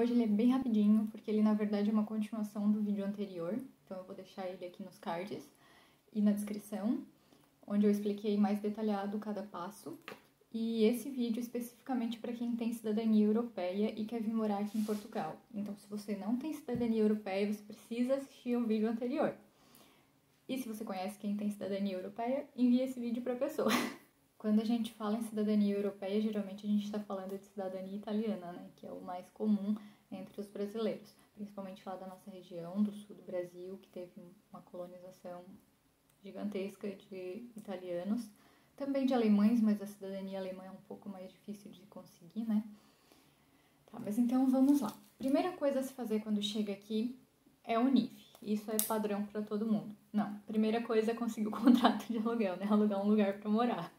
hoje ele é bem rapidinho, porque ele na verdade é uma continuação do vídeo anterior, então eu vou deixar ele aqui nos cards e na descrição, onde eu expliquei mais detalhado cada passo. E esse vídeo especificamente para quem tem cidadania europeia e quer vir morar aqui em Portugal. Então, se você não tem cidadania europeia, você precisa assistir o vídeo anterior. E se você conhece quem tem cidadania europeia, envie esse vídeo para a pessoa. Quando a gente fala em cidadania europeia, geralmente a gente está falando de cidadania italiana, né? Que é o mais comum entre os brasileiros. Principalmente lá da nossa região, do sul do Brasil, que teve uma colonização gigantesca de italianos. Também de alemães, mas a cidadania alemã é um pouco mais difícil de conseguir, né? Tá, mas então vamos lá. Primeira coisa a se fazer quando chega aqui é o NIF. Isso é padrão para todo mundo. Não, primeira coisa é conseguir o contrato de aluguel, né? Alugar um lugar para morar.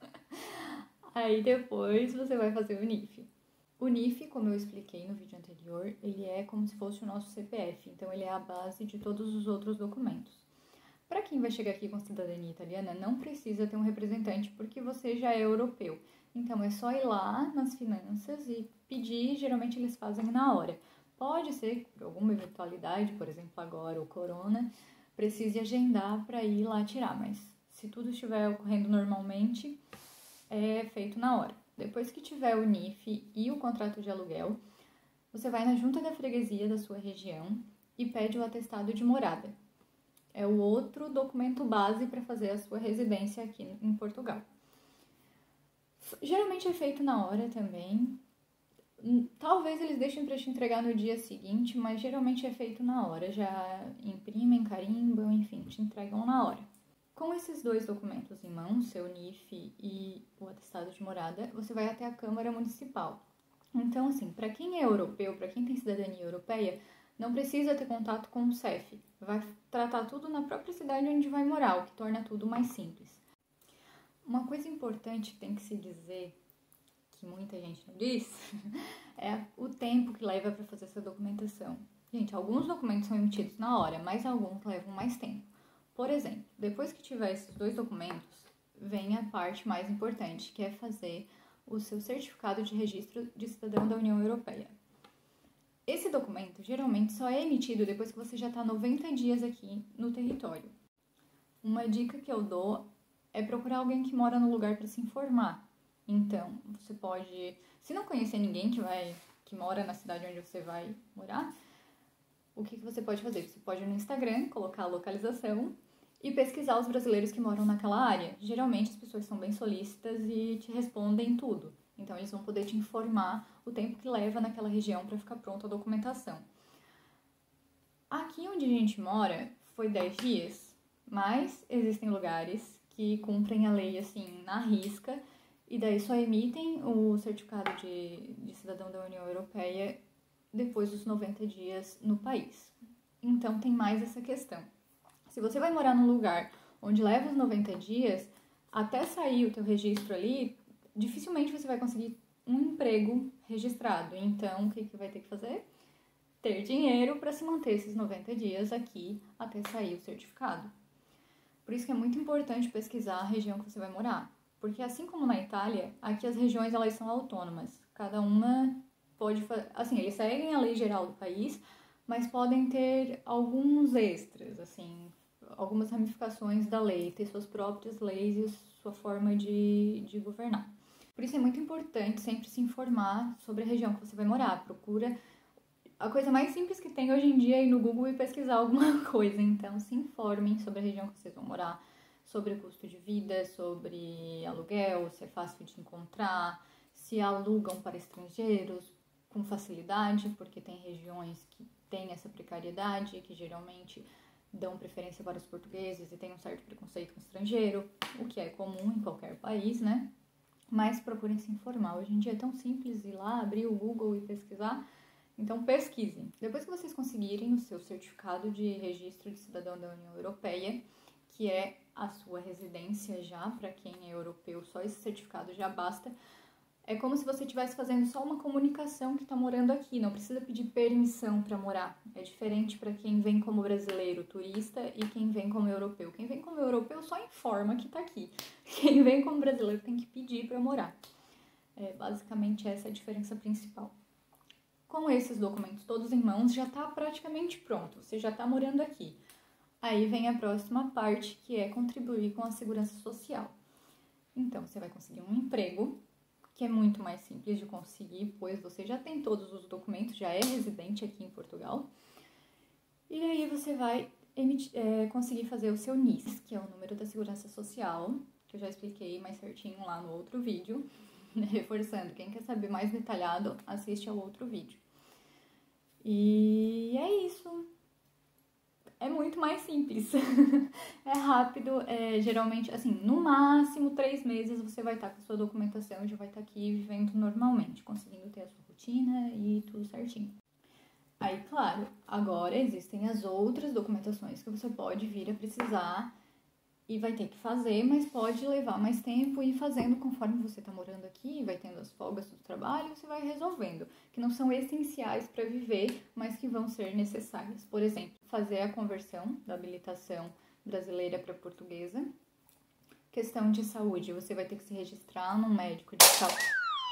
Aí depois você vai fazer o NIF. O NIF, como eu expliquei no vídeo anterior, ele é como se fosse o nosso CPF. Então ele é a base de todos os outros documentos. Para quem vai chegar aqui com cidadania italiana, não precisa ter um representante porque você já é europeu. Então é só ir lá nas finanças e pedir, geralmente eles fazem na hora. Pode ser que por alguma eventualidade, por exemplo agora o corona, precise agendar para ir lá tirar, mas se tudo estiver ocorrendo normalmente, é feito na hora. Depois que tiver o NIF e o contrato de aluguel, você vai na junta da freguesia da sua região e pede o atestado de morada. É o outro documento base para fazer a sua residência aqui em Portugal. Geralmente é feito na hora também. Talvez eles deixem para te entregar no dia seguinte, mas geralmente é feito na hora. Já imprimem, carimbam, enfim, te entregam na hora. Com esses dois documentos em mãos, seu NIF e o atestado de morada, você vai até a Câmara Municipal. Então, assim, para quem é europeu, para quem tem cidadania europeia, não precisa ter contato com o CEF. Vai tratar tudo na própria cidade onde vai morar, o que torna tudo mais simples. Uma coisa importante que tem que se dizer, que muita gente não diz, é o tempo que leva para fazer essa documentação. Gente, alguns documentos são emitidos na hora, mas alguns levam mais tempo. Por exemplo, depois que tiver esses dois documentos, vem a parte mais importante, que é fazer o seu certificado de registro de cidadão da União Europeia. Esse documento geralmente só é emitido depois que você já está 90 dias aqui no território. Uma dica que eu dou é procurar alguém que mora no lugar para se informar. Então, você pode, se não conhecer ninguém que mora na cidade onde você vai morar, o que você pode fazer? Você pode ir no Instagram, colocar a localização e pesquisar os brasileiros que moram naquela área. Geralmente as pessoas são bem solícitas e te respondem tudo. Então, eles vão poder te informar o tempo que leva naquela região para ficar pronta a documentação. Aqui onde a gente mora foi 10 dias, mas existem lugares que cumprem a lei assim na risca e daí só emitem o certificado de cidadão da União Europeia depois dos 90 dias no país. Então, tem mais essa questão. Se você vai morar num lugar onde leva os 90 dias, até sair o teu registro ali, dificilmente você vai conseguir um emprego registrado. Então, o que vai ter que fazer? Ter dinheiro para se manter esses 90 dias aqui até sair o certificado. Por isso que é muito importante pesquisar a região que você vai morar. Porque assim como na Itália, aqui as regiões elas são autônomas. Cada uma pode fazer... Assim, eles seguem a lei geral do país, mas podem ter alguns extras, assim, algumas ramificações da lei, ter suas próprias leis e sua forma de governar. Por isso é muito importante sempre se informar sobre a região que você vai morar. Procura a coisa mais simples que tem hoje em dia é ir no Google e pesquisar alguma coisa. Então, se informem sobre a região que vocês vão morar, sobre o custo de vida, sobre aluguel, se é fácil de encontrar, se alugam para estrangeiros com facilidade, porque tem regiões que têm essa precariedade, que geralmente dão preferência para os portugueses e tem um certo preconceito com o estrangeiro, o que é comum em qualquer país, né? Mas procurem se informar. Hoje em dia é tão simples ir lá, abrir o Google e pesquisar. Então, pesquisem. Depois que vocês conseguirem o seu certificado de registro de cidadão da União Europeia, que é a sua residência já, para quem é europeu, só esse certificado já basta. É como se você estivesse fazendo só uma comunicação que está morando aqui, não precisa pedir permissão para morar. É diferente para quem vem como brasileiro, turista, e quem vem como europeu. Quem vem como europeu só informa que está aqui. Quem vem como brasileiro tem que pedir para morar. Basicamente essa é a diferença principal. Com esses documentos todos em mãos, já está praticamente pronto, você já está morando aqui. Aí vem a próxima parte, que é contribuir com a segurança social. Então, você vai conseguir um emprego, que é muito mais simples de conseguir, pois você já tem todos os documentos, já é residente aqui em Portugal. E aí você vai conseguir fazer o seu NIS, que é o número da segurança social, que eu já expliquei mais certinho lá no outro vídeo. Reforçando, quem quer saber mais detalhado, assiste ao outro vídeo. E é isso. É muito mais simples. É rápido, geralmente, assim, no máximo 3 meses você vai estar com a sua documentação, já vai estar aqui vivendo normalmente, conseguindo ter a sua rotina e tudo certinho. Aí, claro, agora existem as outras documentações que você pode vir a precisar e vai ter que fazer, mas pode levar mais tempo e ir fazendo conforme você está morando aqui, vai tendo as folgas do trabalho, você vai resolvendo, que não são essenciais para viver, mas que vão ser necessárias. Por exemplo, fazer a conversão da habilitação brasileira para portuguesa. Questão de saúde, você vai ter que se registrar num médico de saúde.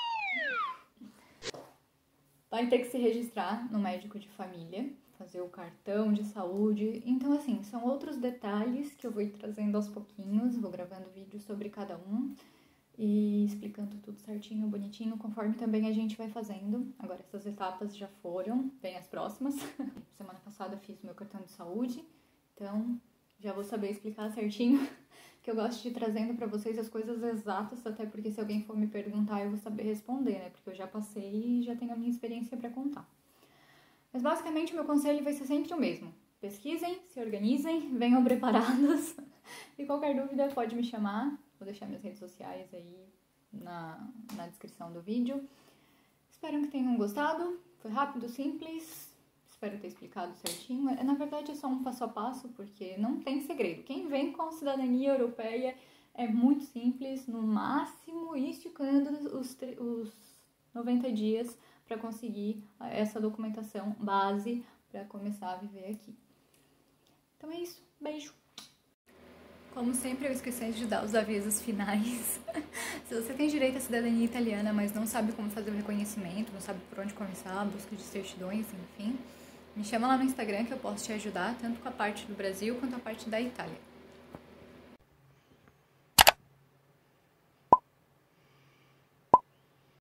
Vai ter que se registrar no médico de família, fazer o cartão de saúde. Então, assim, são outros detalhes que eu vou ir trazendo aos pouquinhos, vou gravando vídeos sobre cada um e explicando tudo certinho, bonitinho, conforme também a gente vai fazendo. Agora, essas etapas já foram, vem as próximas. Semana passada eu fiz meu cartão de saúde, então já vou saber explicar certinho, que eu gosto de ir trazendo pra vocês as coisas exatas, até porque se alguém for me perguntar eu vou saber responder, né? Porque eu já passei e já tenho a minha experiência pra contar. Mas basicamente o meu conselho vai ser sempre o mesmo. Pesquisem, se organizem, venham preparados. E qualquer dúvida pode me chamar. Vou deixar minhas redes sociais aí na descrição do vídeo. Espero que tenham gostado. Foi rápido, simples. Espero ter explicado certinho. Na verdade é só um passo a passo, porque não tem segredo. Quem vem com cidadania europeia é muito simples. No máximo, esticando os 90 dias para conseguir essa documentação base para começar a viver aqui. Então é isso. Beijo! Como sempre, eu esqueci de dar os avisos finais. Se você tem direito à cidadania italiana, mas não sabe como fazer o reconhecimento, não sabe por onde começar, a busca de certidões, enfim, me chama lá no Instagram que eu posso te ajudar, tanto com a parte do Brasil quanto a parte da Itália.